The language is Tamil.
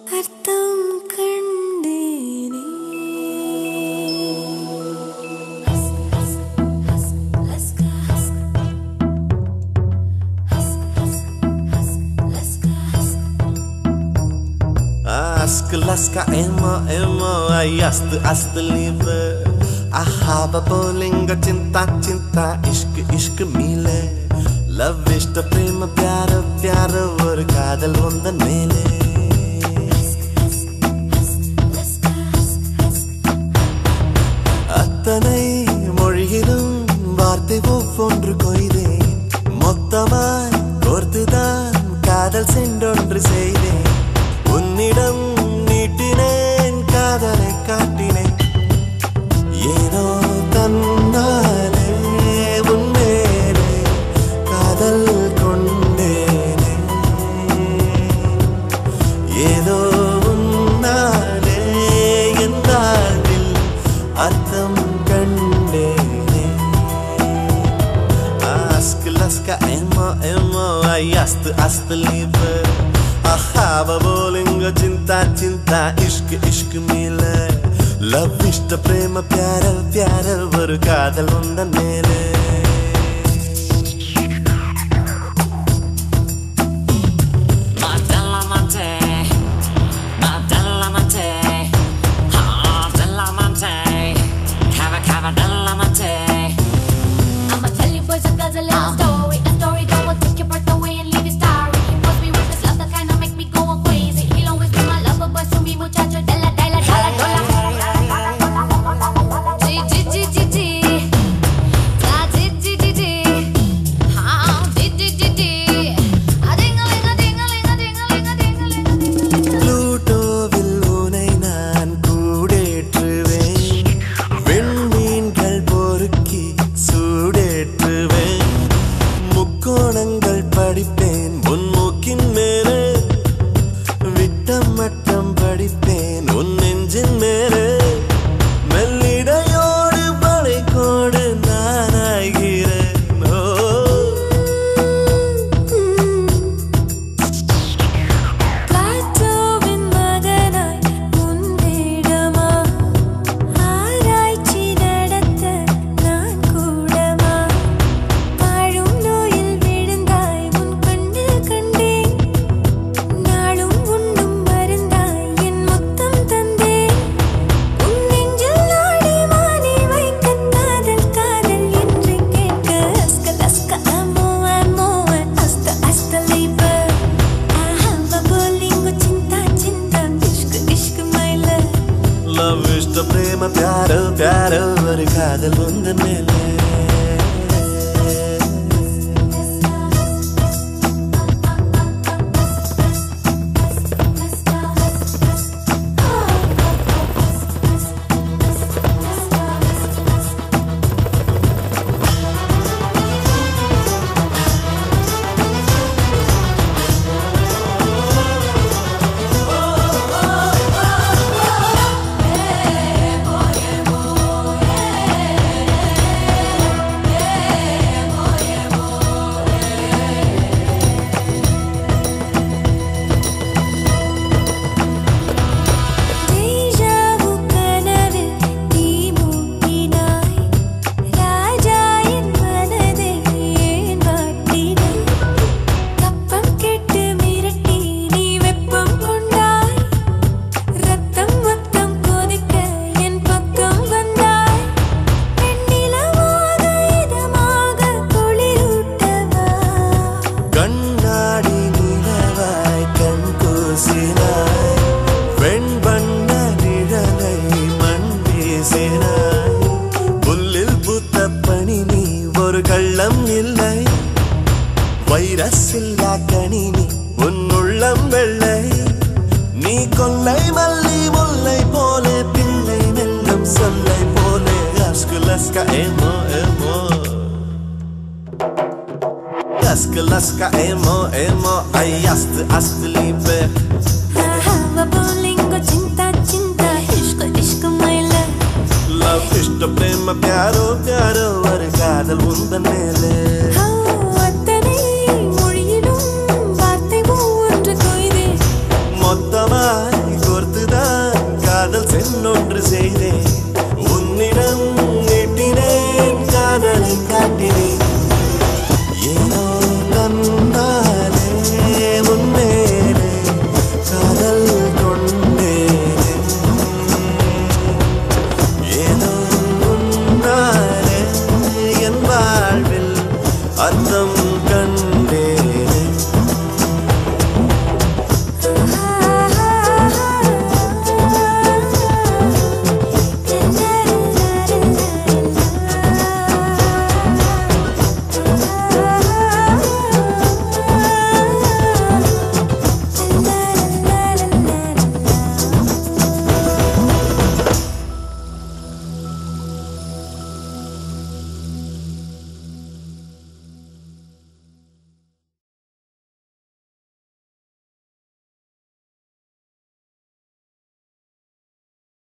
அர்த்தம் கண்டேனே Laska emo ay ast liebe ahaba bolinga cinta cinta ishq mile love ishta prema pyara or kaadal vonda mele attanai mozhilum vaarthai ovvondru koideen mottamai korthudan kaadal sendondru seideen unnidam நீட்டினேன் காதலை காட்டினேன் ஏனோ தன்னாலே உன்மேலே காதல் கொண்டேனே ஏதோ உன்னாலே என் வாழ்வில் அர்த்தம் கண்டேனே laska emo ay ast liebe ahaba bolinga cinta cinta ishq mile love ishta prema pyara or kaadal vonda mele I'ma tell you boys a little story, a story that will take your breath away and leave you starry. He puts me with this love that kinda make me go crazy. He'll always be my lover, boy, so mi muchacho de la dola. Plutovil unai naan koodetruven venmeengal porukki soodetruven mukkonangal padipen munmukkin mele vittam mattam padipen un nenjin mele mellidayodu palaikodu naanagiren Plaatoவின் மகனாய் உன் வேடமா ஆராய்ச்சி நடத்த நான் கூடமா வாழும் நோயில் விழுந்தாய் உன் கண்ணில் கண்டேன் நாளும் உண்ணும் மருந்தாய் என் முத்தம் தந்தேன் உன் நெஞ்சில் நாடி மானி வைக்க காதல் என்று கேட்க அஸ்க அமோ அஸ்த லைப ahaba bolingo cinta cinta ishq my love love ishta prema pyara or kaadal vonda mele deja vu கனவில் தீ மூட்டினாய் ராஜா என் மனதை ஏன் வாட்டினாய் கப்பம் கெட்டு மிரட்டி நீ வெப்பம் கொண்டாய் ரத்தம் மொத்தம் கொதிக்க என் பக்கம் வந்தாய் பெண்ணிலமாக இதமாக குளிரூட்டவா கண்ணாடி நிலவாய் கண் கூசினாய் வெண்பண்ண நிழலை மண் வீசினாய் புல்லில் பூத்த பனி நீ ஒரு கள்ளம் இல்லை வைரஸ் இல்லா கனி நீ உன் உள்ளம் வெள்ளை நீ கொல்லை மல்லி முல்லை போலே பிள்ளை மெல்லும் சொல்லை போலே laska emo laska emo ay ast liebe ahaba bolingo cinta cinta ishq my love love ishta prema pyaro or kaadal vonda mele அத்தனை மொழியிலும் வார்த்தை ஒன்று கொய்தே மொத்தமாய் ஒன்று சேர